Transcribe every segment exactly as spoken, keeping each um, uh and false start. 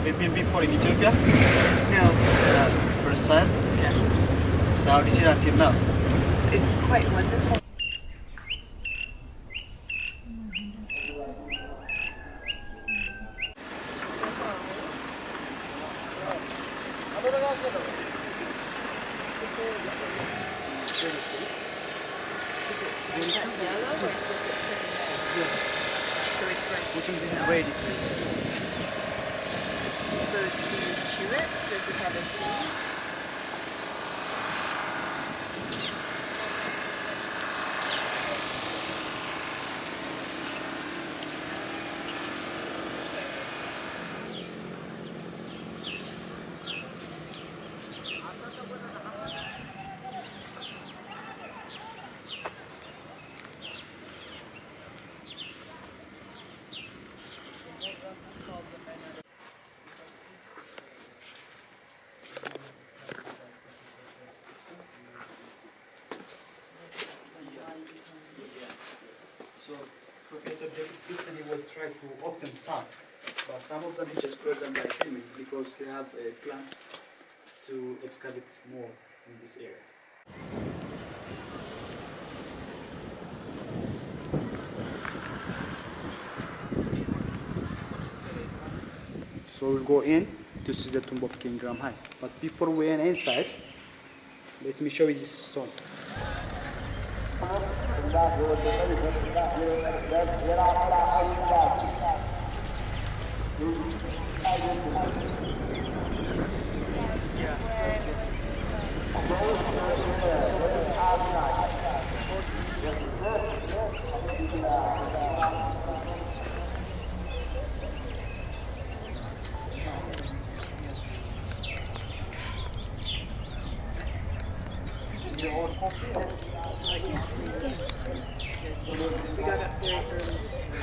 Have you been before in Ethiopia? No. Uh, first time? Yes. So how did you until now? It's quite wonderful. Is it yellow or does it turn red? So it's right. Which means this is ready to eat. So do you chew it? Does it have a seed? So Professor David Gibson, he was trying to open some, but some of them he just closed them by cement because they have a plan to excavate more in this area. So we'll go in to see the tomb of King Ramhai. But before we enter inside, let me show you this stone. We got up very early.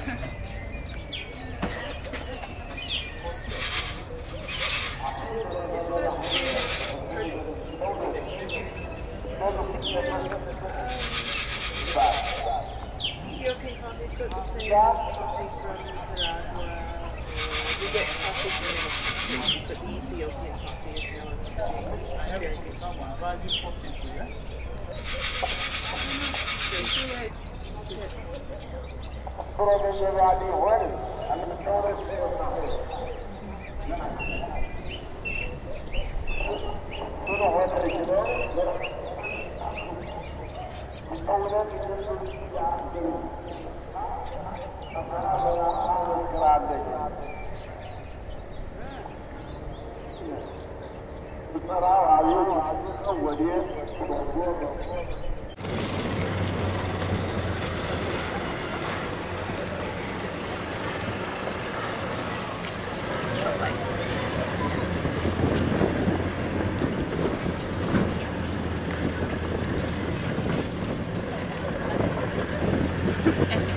Ethiopian coffee's got the same as coffee from Nicaragua. We get coffee from France, but the Ethiopian coffee is known for being I have very for good. someone, Brazil coffee for you.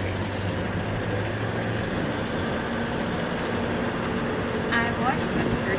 I watched the